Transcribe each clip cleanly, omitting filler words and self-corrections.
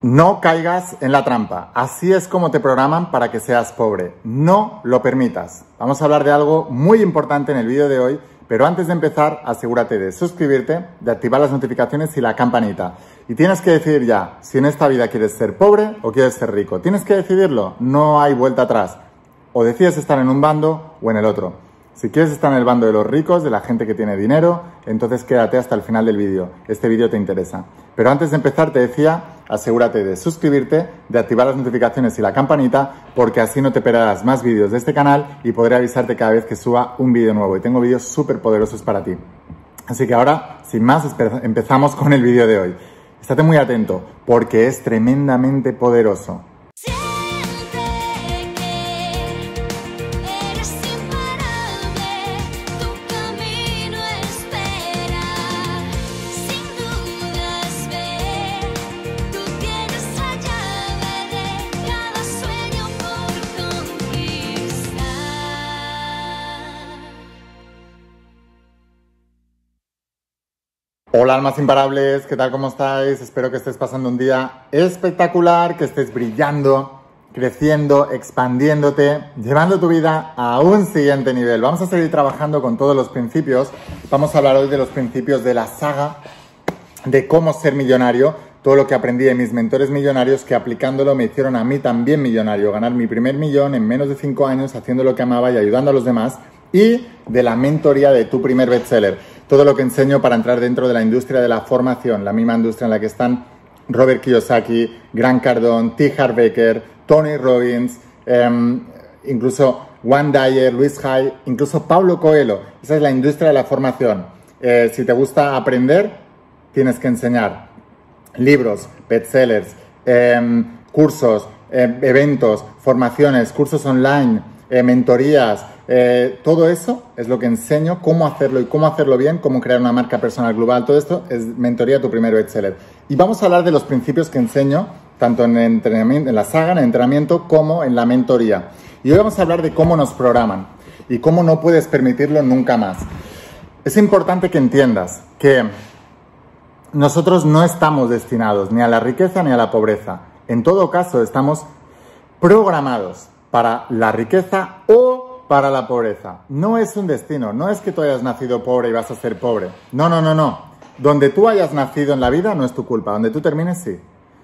No caigas en la trampa. Así es como te programan para que seas pobre. No lo permitas. Vamos a hablar de algo muy importante en el vídeo de hoy, pero antes de empezar, asegúrate de suscribirte, de activar las notificaciones y la campanita. Y tienes que decidir ya si en esta vida quieres ser pobre o quieres ser rico. Tienes que decidirlo. No hay vuelta atrás. O decides estar en un bando o en el otro. Si quieres estar en el bando de los ricos, de la gente que tiene dinero, entonces quédate hasta el final del vídeo. Este vídeo te interesa. Pero antes de empezar te decía, asegúrate de suscribirte, de activar las notificaciones y la campanita, porque así no te perderás más vídeos de este canal y podré avisarte cada vez que suba un vídeo nuevo. Y tengo vídeos súper poderosos para ti. Así que ahora, sin más, empezamos con el vídeo de hoy. Estate muy atento, porque es tremendamente poderoso. Hola almas imparables, ¿qué tal? ¿Cómo estáis? Espero que estés pasando un día espectacular, que estés brillando, creciendo, expandiéndote, llevando tu vida a un siguiente nivel. Vamos a seguir trabajando con todos los principios. Vamos a hablar hoy de los principios de la saga de cómo ser millonario, todo lo que aprendí de mis mentores millonarios que aplicándolo me hicieron a mí también millonario, ganar mi primer millón en menos de 5 años haciendo lo que amaba y ayudando a los demás, y de la mentoría de tu primer bestseller. Todo lo que enseño para entrar dentro de la industria de la formación, la misma industria en la que están Robert Kiyosaki, Grant Cardone, T. Harv Eker, Tony Robbins, incluso Wayne Dyer, Luis Hay, incluso Paulo Coelho. Esa es la industria de la formación. Si te gusta aprender, tienes que enseñar libros, bestsellers, cursos, eventos, formaciones, cursos online, mentorías. Todo eso es lo que enseño, cómo hacerlo y cómo hacerlo bien, cómo crear una marca personal global. Todo esto es mentoría tu primer bestseller. Y vamos a hablar de los principios que enseño tanto en entrenamiento, en la saga, en el entrenamiento, como en la mentoría. Y hoy vamos a hablar de cómo nos programan y cómo no puedes permitirlo nunca más. Es importante que entiendas que nosotros no estamos destinados ni a la riqueza ni a la pobreza. En todo caso, estamos programados para la riqueza o para la pobreza. No es un destino, no es que tú hayas nacido pobre y vas a ser pobre. No, no, no, no. Donde tú hayas nacido en la vida no es tu culpa, donde tú termines sí.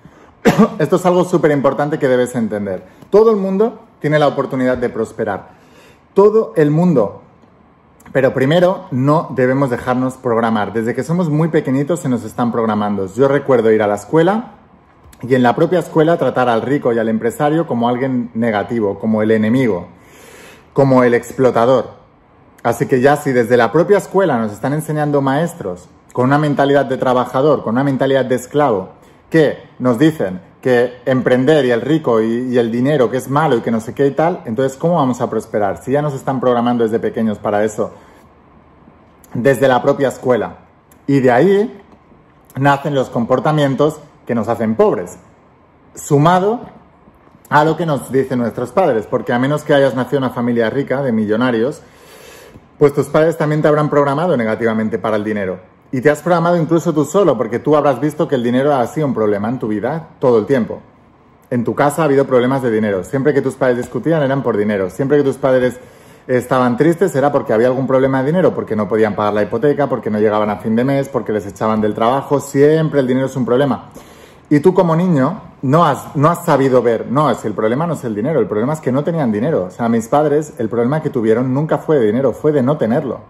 Esto es algo súper importante que debes entender. Todo el mundo tiene la oportunidad de prosperar. Todo el mundo. Pero primero no debemos dejarnos programar. Desde que somos muy pequeñitos se nos están programando. Yo recuerdo ir a la escuela y en la propia escuela tratar al rico y al empresario como alguien negativo, como el enemigo, como el explotador. Así que ya si desde la propia escuela nos están enseñando maestros con una mentalidad de trabajador, con una mentalidad de esclavo, que nos dicen que emprender y el rico y el dinero que es malo y que no sé qué y tal, entonces ¿cómo vamos a prosperar? Si ya nos están programando desde pequeños para eso, desde la propia escuela. Y de ahí nacen los comportamientos que nos hacen pobres, sumado a lo que nos dicen nuestros padres, porque a menos que hayas nacido en una familia rica, de millonarios, pues tus padres también te habrán programado negativamente para el dinero. Y te has programado incluso tú solo, porque tú habrás visto que el dinero ha sido un problema en tu vida todo el tiempo. En tu casa ha habido problemas de dinero. Siempre que tus padres discutían eran por dinero. Siempre que tus padres estaban tristes era porque había algún problema de dinero, porque no podían pagar la hipoteca, porque no llegaban a fin de mes, porque les echaban del trabajo. Siempre el dinero es un problema. Y tú como niño no has sabido ver, no, el problema no es el dinero, el problema es que no tenían dinero. O sea, mis padres, el problema que tuvieron nunca fue de dinero, fue de no tenerlo.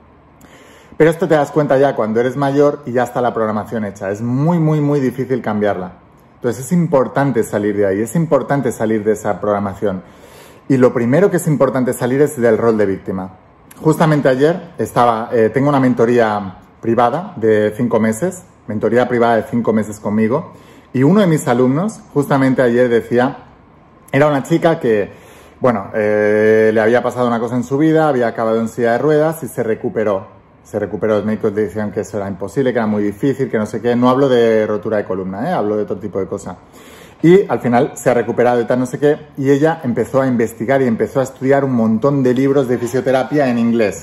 Pero esto te das cuenta ya cuando eres mayor y ya está la programación hecha. Es muy, muy, muy difícil cambiarla. Entonces es importante salir de ahí, es importante salir de esa programación. Y lo primero que es importante salir es del rol de víctima. Justamente ayer tengo una mentoría privada de 5 meses, mentoría privada de 5 meses conmigo. Y uno de mis alumnos, justamente ayer decía, era una chica que, bueno, le había pasado una cosa en su vida, había acabado en silla de ruedas y se recuperó. Los médicos decían que eso era imposible, que era muy difícil, que no sé qué. No hablo de rotura de columna, hablo de otro tipo de cosa. Y al final se ha recuperado y tal, no sé qué. Y ella empezó a investigar y empezó a estudiar un montón de libros de fisioterapia en inglés.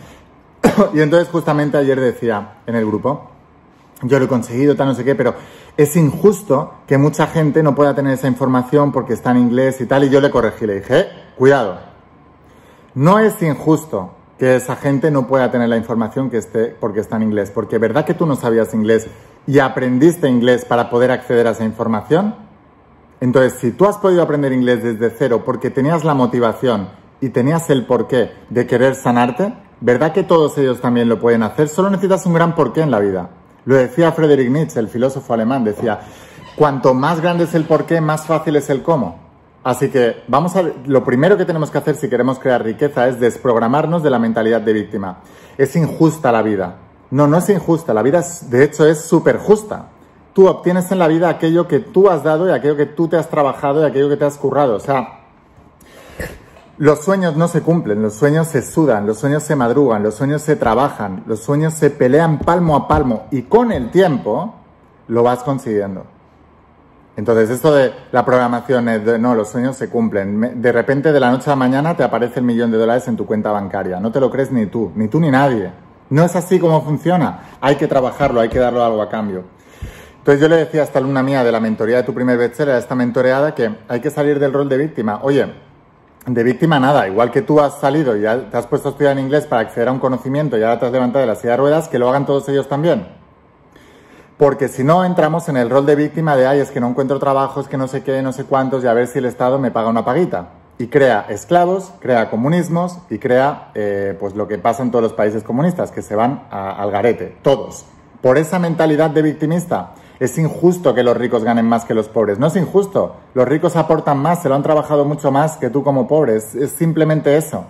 Y entonces justamente ayer decía en el grupo, yo lo he conseguido, tal, no sé qué, pero es injusto que mucha gente no pueda tener esa información porque está en inglés y tal, y yo le corregí, le dije, cuidado, no es injusto que esa gente no pueda tener la información porque está en inglés, porque ¿verdad que tú no sabías inglés y aprendiste inglés para poder acceder a esa información? Entonces, si tú has podido aprender inglés desde cero porque tenías la motivación y tenías el porqué de querer sanarte, ¿verdad que todos ellos también lo pueden hacer? Solo necesitas un gran porqué en la vida. Lo decía Friedrich Nietzsche, el filósofo alemán, decía, cuanto más grande es el porqué, más fácil es el cómo. Así que lo primero que tenemos que hacer si queremos crear riqueza es desprogramarnos de la mentalidad de víctima. Es injusta la vida. No, no es injusta. La vida, de hecho, es súper justa. Tú obtienes en la vida aquello que tú has dado y aquello que tú te has trabajado y aquello que te has currado. O sea, los sueños no se cumplen, los sueños se sudan, los sueños se madrugan, los sueños se trabajan, los sueños se pelean palmo a palmo y con el tiempo lo vas consiguiendo. Entonces, esto de la programación es de, no, los sueños se cumplen. De repente, de la noche a la mañana, te aparece $1 millón en tu cuenta bancaria. No te lo crees ni tú ni nadie. No es así como funciona. Hay que trabajarlo, hay que darle algo a cambio. Entonces, yo le decía a esta alumna mía de la mentoría de tu primer bestseller, a esta mentoreada, que hay que salir del rol de víctima. Oye, de víctima nada. Igual que tú has salido y ya te has puesto a estudiar en inglés para acceder a un conocimiento y ahora te has levantado de la silla de ruedas, que lo hagan todos ellos también. Porque si no, entramos en el rol de víctima de, ay, es que no encuentro trabajo, es que no sé qué, no sé cuántos, y a ver si el Estado me paga una paguita. Y crea esclavos, crea comunismos y crea pues lo que pasa en todos los países comunistas, que se van al garete, todos. Por esa mentalidad de victimista, es injusto que los ricos ganen más que los pobres. No es injusto, los ricos aportan más, se lo han trabajado mucho más que tú como pobre, es simplemente eso.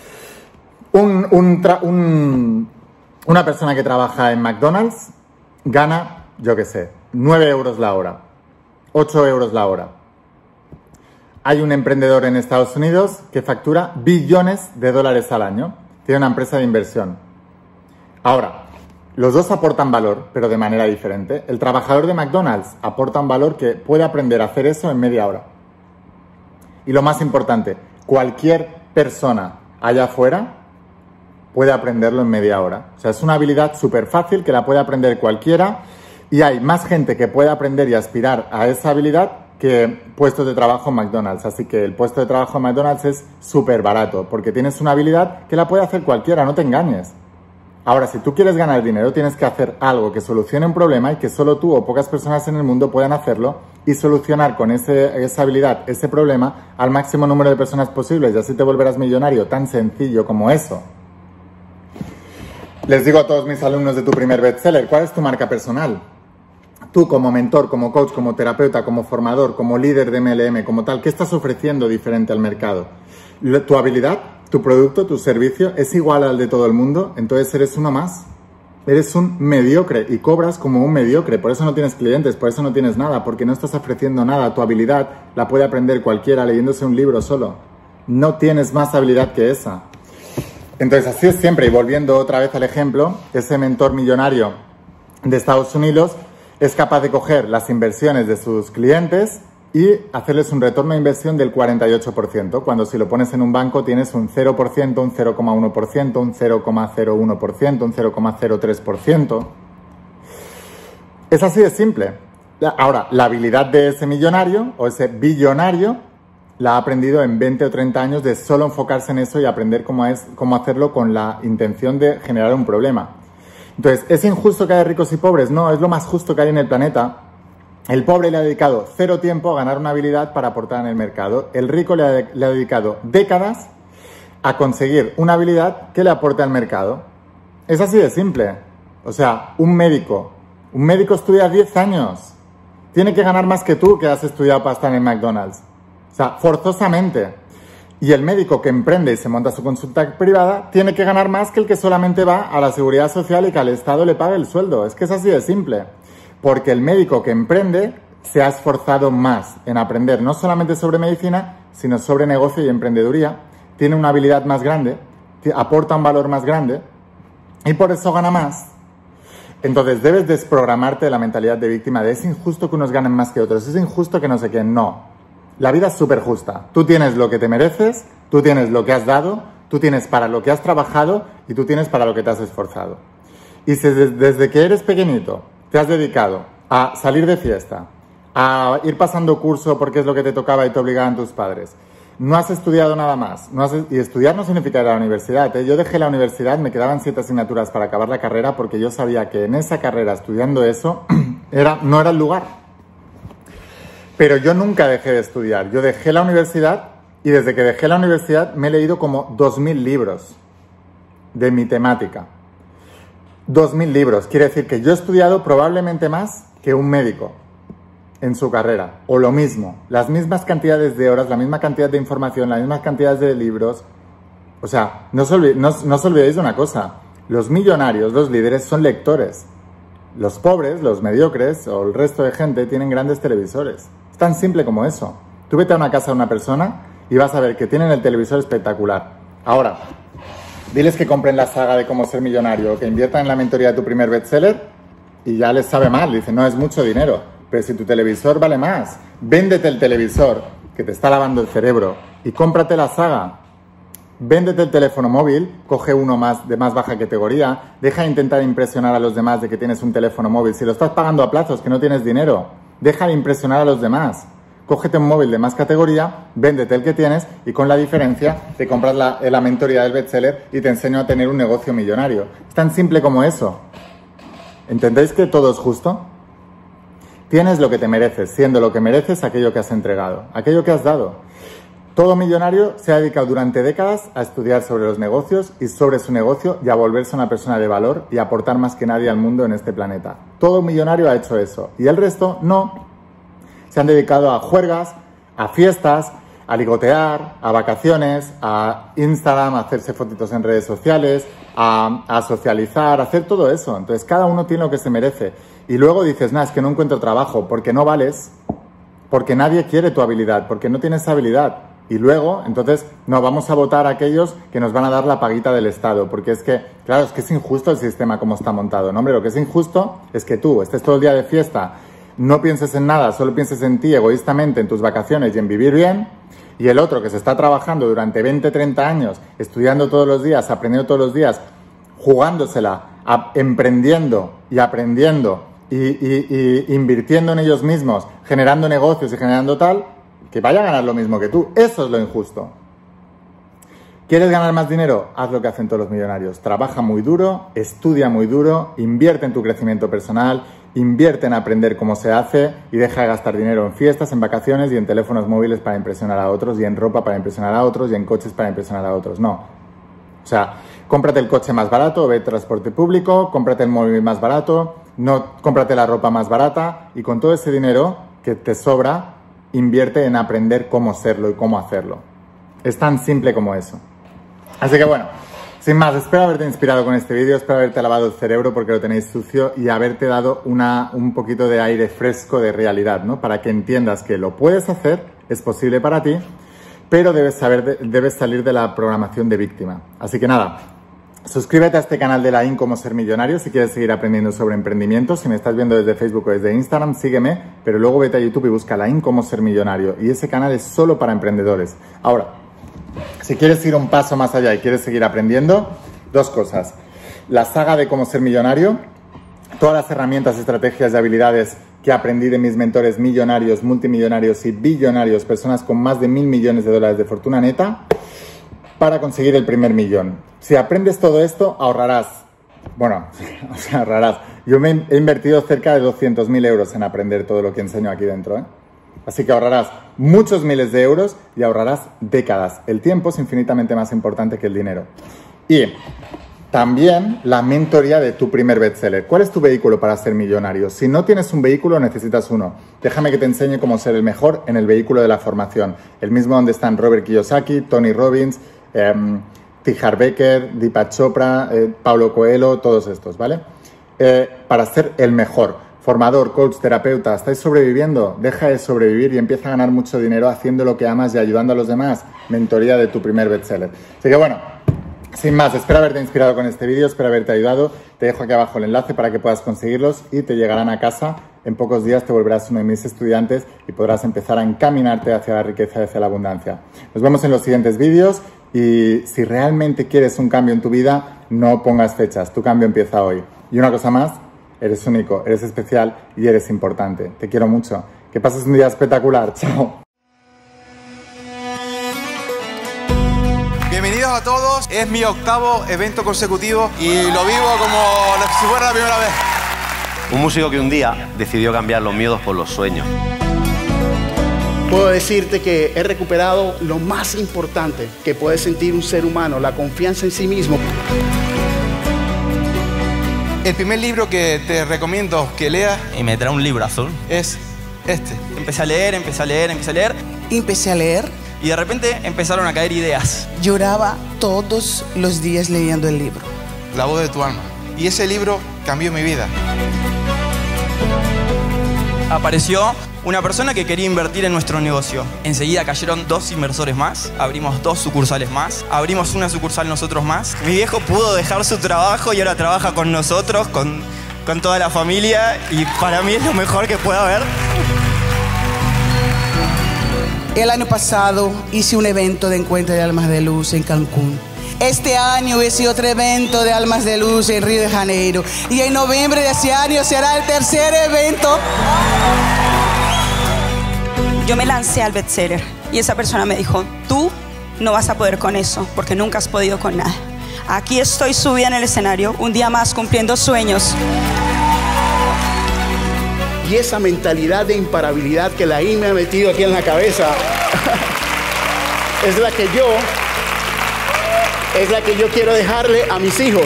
Una persona que trabaja en McDonald's gana, yo qué sé, 9 euros la hora, 8 euros la hora. Hay un emprendedor en Estados Unidos que factura $billones al año. Tiene una empresa de inversión. Ahora, los dos aportan valor, pero de manera diferente. El trabajador de McDonald's aporta un valor que puede aprender a hacer eso en media hora. Y lo más importante, cualquier persona allá afuera puede aprenderlo en media hora. O sea, es una habilidad súper fácil que la puede aprender cualquiera y hay más gente que puede aprender y aspirar a esa habilidad que puestos de trabajo en McDonald's. Así que el puesto de trabajo en McDonald's es súper barato porque tienes una habilidad que la puede hacer cualquiera, no te engañes. Ahora, si tú quieres ganar dinero, tienes que hacer algo que solucione un problema y que solo tú o pocas personas en el mundo puedan hacerlo y solucionar con esa habilidad, ese problema, al máximo número de personas posibles y así te volverás millonario. Tan sencillo como eso. Les digo a todos mis alumnos de tu primer bestseller, ¿cuál es tu marca personal? Tú como mentor, como coach, como terapeuta, como formador, como líder de MLM, como tal, ¿qué estás ofreciendo diferente al mercado? ¿Tu habilidad, tu producto, tu servicio es igual al de todo el mundo? Entonces eres uno más. Eres un mediocre y cobras como un mediocre. Por eso no tienes clientes, por eso no tienes nada, porque no estás ofreciendo nada. Tu habilidad la puede aprender cualquiera leyéndose un libro solo. No tienes más habilidad que esa. Entonces, así es siempre, y volviendo otra vez al ejemplo, ese mentor millonario de Estados Unidos es capaz de coger las inversiones de sus clientes y hacerles un retorno de inversión del 48%, cuando si lo pones en un banco tienes un 0%, un 0,1%, un 0,01%, un 0,03%. Es así de simple. Ahora, la habilidad de ese millonario o ese billonario la ha aprendido en 20 o 30 años de solo enfocarse en eso y aprender cómo hacerlo con la intención de generar un problema. Entonces, ¿es injusto que haya ricos y pobres? No, es lo más justo que hay en el planeta. El pobre le ha dedicado 0 tiempo a ganar una habilidad para aportar en el mercado. El rico le ha dedicado décadas a conseguir una habilidad que le aporte al mercado. Es así de simple. O sea, un médico estudia 10 años. Tiene que ganar más que tú que has estudiado para estar en McDonald's. O sea, forzosamente. Y el médico que emprende y se monta su consulta privada tiene que ganar más que el que solamente va a la seguridad social y que al Estado le pague el sueldo. Es que es así de simple. Porque el médico que emprende se ha esforzado más en aprender no solamente sobre medicina, sino sobre negocio y emprendeduría. Tiene una habilidad más grande, aporta un valor más grande y por eso gana más. Entonces debes desprogramarte de la mentalidad de víctima de es injusto que unos ganen más que otros, es injusto que no sé qué. No. La vida es súper justa. Tú tienes lo que te mereces, tú tienes lo que has dado, tú tienes para lo que has trabajado y tú tienes para lo que te has esforzado. Y si desde que eres pequeñito te has dedicado a salir de fiesta, a ir pasando curso porque es lo que te tocaba y te obligaban tus padres. No has estudiado nada más. Y estudiar no significa ir a la universidad, ¿eh? Yo dejé la universidad, me quedaban 7 asignaturas para acabar la carrera porque yo sabía que en esa carrera, estudiando eso, no era el lugar. Pero yo nunca dejé de estudiar. Yo dejé la universidad y desde que dejé la universidad me he leído como 2000 libros de mi temática. 2000 libros. Quiere decir que yo he estudiado probablemente más que un médico en su carrera, o lo mismo, las mismas cantidades de horas, la misma cantidad de información, las mismas cantidades de libros. O sea, no os olvidéis de una cosa, los millonarios, los líderes son lectores. Los pobres, los mediocres o el resto de gente tienen grandes televisores. Es tan simple como eso. Tú vete a una casa de una persona y vas a ver que tienen el televisor espectacular. Ahora, diles que compren la saga de Cómo ser millonario o que inviertan en la mentoría de tu primer bestseller y ya les sabe mal, dicen, no, es mucho dinero. Pero si tu televisor vale más, véndete el televisor que te está lavando el cerebro y cómprate la saga. Véndete el teléfono móvil, coge uno más de más baja categoría, deja de intentar impresionar a los demás de que tienes un teléfono móvil. Si lo estás pagando a plazos, que no tienes dinero, deja de impresionar a los demás. Cógete un móvil de más categoría, véndete el que tienes y con la diferencia te compras la mentoría del bestseller y te enseño a tener un negocio millonario. Es tan simple como eso. ¿Entendéis que todo es justo? Tienes lo que te mereces, siendo lo que mereces aquello que has entregado, aquello que has dado. Todo millonario se ha dedicado durante décadas a estudiar sobre los negocios y sobre su negocio y a volverse una persona de valor y a aportar más que nadie al mundo en este planeta. Todo millonario ha hecho eso y el resto no. Se han dedicado a juergas, a fiestas, a ligotear, a vacaciones, a Instagram, a hacerse fotitos en redes sociales, a socializar, a hacer todo eso. Entonces cada uno tiene lo que se merece. Y luego dices, es que no encuentro trabajo, porque no vales, porque nadie quiere tu habilidad, porque no tienes habilidad. Y luego, entonces, no, vamos a votar a aquellos que nos van a dar la paguita del Estado, porque es que, claro, es que es injusto el sistema como está montado, ¿no? Hombre, lo que es injusto es que tú estés todo el día de fiesta, no pienses en nada, solo pienses en ti egoístamente, en tus vacaciones y en vivir bien, y el otro que se está trabajando durante 20, 30 años, estudiando todos los días, aprendiendo todos los días, jugándosela, emprendiendo y aprendiendo, y invirtiendo en ellos mismos, generando negocios y generando tal, que vaya a ganar lo mismo que tú. Eso es lo injusto. ¿Quieres ganar más dinero? Haz lo que hacen todos los millonarios. Trabaja muy duro, estudia muy duro, invierte en tu crecimiento personal, invierte en aprender cómo se hace y deja de gastar dinero en fiestas, en vacaciones y en teléfonos móviles para impresionar a otros y en ropa para impresionar a otros y en coches para impresionar a otros. No. O sea, cómprate el coche más barato, ve transporte público, cómprate el móvil más barato, no, cómprate la ropa más barata y con todo ese dinero que te sobra, invierte en aprender cómo serlo y cómo hacerlo. Es tan simple como eso. Así que bueno, sin más, espero haberte inspirado con este vídeo, espero haberte lavado el cerebro porque lo tenéis sucio y haberte dado un poquito de aire fresco de realidad, ¿no? Para que entiendas que lo puedes hacer, es posible para ti, pero debes salir de la programación de víctima. Así que nada, suscríbete a este canal de la Cómo ser millonario si quieres seguir aprendiendo sobre emprendimiento. Si me estás viendo desde Facebook o desde Instagram, sígueme, pero luego vete a YouTube y busca la Cómo ser millonario. Y ese canal es solo para emprendedores. Ahora, si quieres ir un paso más allá y quieres seguir aprendiendo, dos cosas. La saga de Cómo ser millonario, todas las herramientas, estrategias y habilidades que aprendí de mis mentores millonarios, multimillonarios y billonarios, personas con más de $1.000 millones de fortuna neta, para conseguir el primer millón. Si aprendes todo esto, ahorrarás. Bueno, o sea, ahorrarás. Yo me he invertido cerca de 200.000 euros en aprender todo lo que enseño aquí dentro, ¿eh? Así que ahorrarás muchos miles de euros y ahorrarás décadas. El tiempo es infinitamente más importante que el dinero. Y también la mentoría de tu primer bestseller. ¿Cuál es tu vehículo para ser millonario? Si no tienes un vehículo, necesitas uno. Déjame que te enseñe cómo ser el mejor en el vehículo de la formación. El mismo donde están Robert Kiyosaki, Tony Robbins, T. Harv Eker, Deepak Chopra, Paulo Coelho, todos estos, ¿vale? Para ser el mejor. Formador, coach, terapeuta, ¿estáis sobreviviendo? Deja de sobrevivir y empieza a ganar mucho dinero haciendo lo que amas y ayudando a los demás. Mentoría de tu primer bestseller. Así que bueno, sin más, espero haberte inspirado con este vídeo, espero haberte ayudado. Te dejo aquí abajo el enlace para que puedas conseguirlos y te llegarán a casa. En pocos días te volverás uno de mis estudiantes y podrás empezar a encaminarte hacia la riqueza y hacia la abundancia. Nos vemos en los siguientes vídeos y si realmente quieres un cambio en tu vida, no pongas fechas. Tu cambio empieza hoy. Y una cosa más, eres único, eres especial y eres importante. Te quiero mucho. Que pases un día espectacular. Chao. Bienvenidos a todos, es mi 8º evento consecutivo y lo vivo como si fuera la primera vez. Un músico que un día decidió cambiar los miedos por los sueños. Puedo decirte que he recuperado lo más importante que puede sentir un ser humano, la confianza en sí mismo. El primer libro que te recomiendo que leas, y me trae un libro azul, es este. Empecé a leer. Empecé a leer. Y de repente empezaron a caer ideas. Lloraba todos los días leyendo el libro. La voz de tu alma. Y ese libro cambió mi vida. Apareció una persona que quería invertir en nuestro negocio. Enseguida cayeron 2 inversores más, abrimos 2 sucursales más, abrimos una sucursal nosotros más. Mi viejo pudo dejar su trabajo y ahora trabaja con nosotros, con toda la familia, y para mí es lo mejor que puede haber. El año pasado hice un evento de encuentro de almas de luz en Cancún. Este año hice otro evento de almas de luz en Río de Janeiro. Y en noviembre de ese año será el tercer evento. Yo me lancé al bestseller y esa persona me dijo, tú no vas a poder con eso porque nunca has podido con nada. Aquí estoy subida en el escenario, un día más cumpliendo sueños. Y esa mentalidad de imparabilidad que la I me ha metido aquí en la cabeza es la que yo quiero dejarle a mis hijos.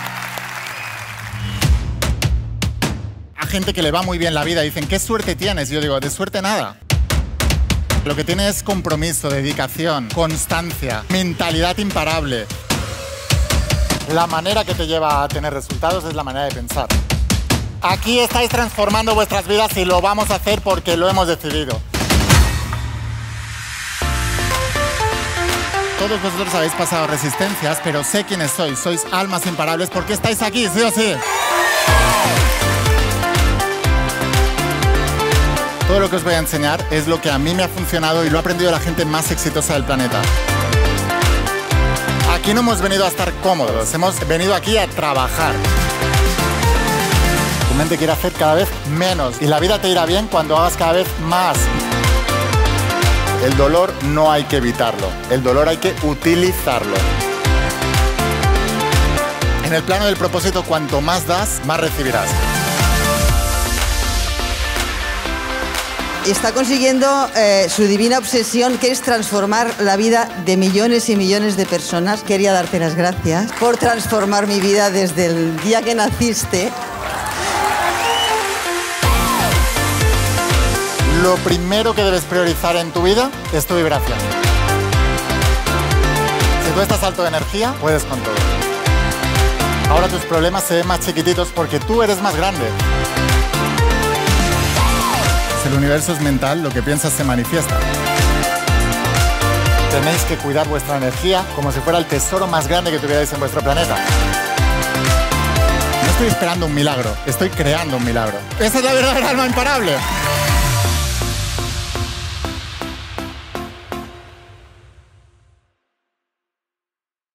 A gente que le va muy bien la vida dicen, ¿qué suerte tienes? Yo digo, de suerte nada. Lo que tiene es compromiso, dedicación, constancia, mentalidad imparable. La manera que te lleva a tener resultados es la manera de pensar. Aquí estáis transformando vuestras vidas y lo vamos a hacer porque lo hemos decidido. Todos vosotros habéis pasado resistencias, pero sé quiénes sois. Sois almas imparables porque estáis aquí, sí o sí. Todo lo que os voy a enseñar es lo que a mí me ha funcionado y lo ha aprendido la gente más exitosa del planeta. Aquí no hemos venido a estar cómodos, hemos venido aquí a trabajar. Tu mente quiere hacer cada vez menos y la vida te irá bien cuando hagas cada vez más. El dolor no hay que evitarlo, el dolor hay que utilizarlo. En el plano del propósito, cuanto más das, más recibirás. Está consiguiendo su divina obsesión, que es transformar la vida de millones y millones de personas. Quería darte las gracias por transformar mi vida desde el día que naciste. Lo primero que debes priorizar en tu vida es tu vibración. Si tú estás alto de energía, puedes con todo. Ahora tus problemas se ven más chiquititos porque tú eres más grande. Si el universo es mental, lo que piensas se manifiesta. Tenéis que cuidar vuestra energía como si fuera el tesoro más grande que tuvierais en vuestro planeta. No estoy esperando un milagro, estoy creando un milagro. Esa es la verdadera alma imparable.